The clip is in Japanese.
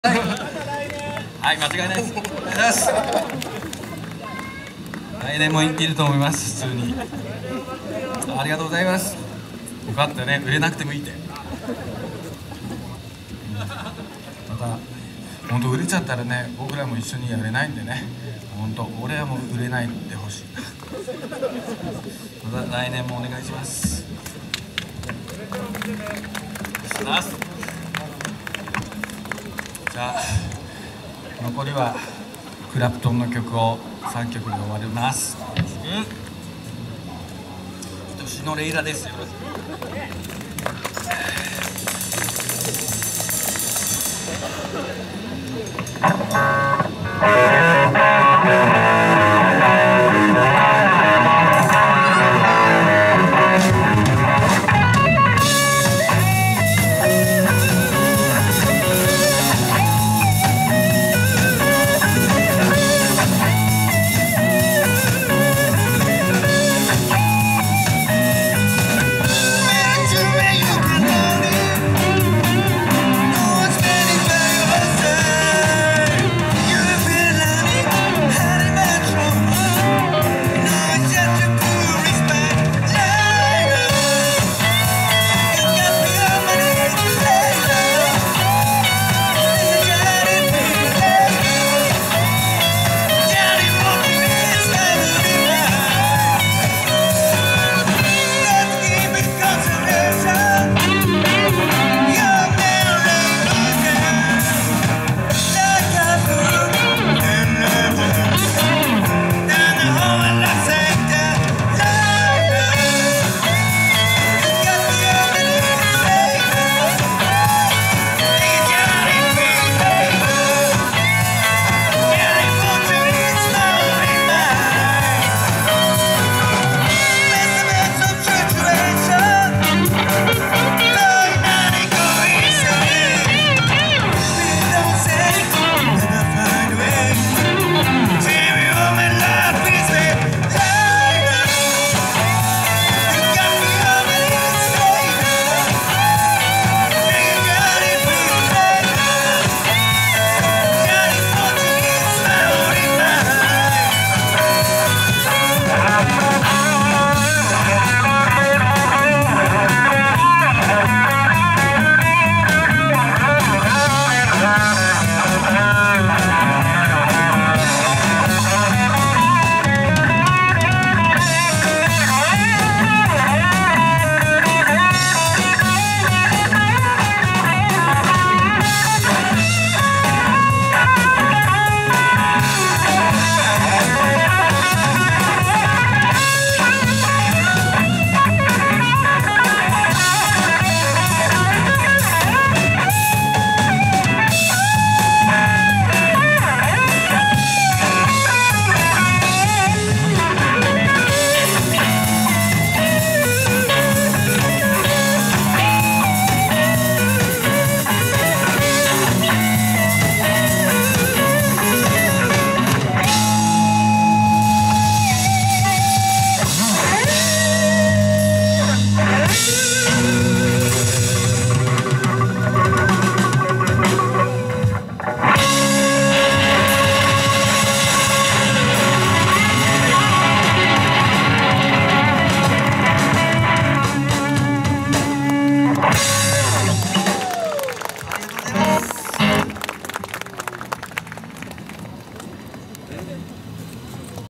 はい、間違いないです。ありがとうございます。来年もいると思います。普通に。ありがとうございます。よかったね、売れなくてもいいって。また、本当売れちゃったらね、僕らも一緒にやれないんでね。本当、俺はもう売れないでほしい。また来年もお願いします。じゃあ残りはクラプトンの曲を3曲で終わります。年のレイラですよ。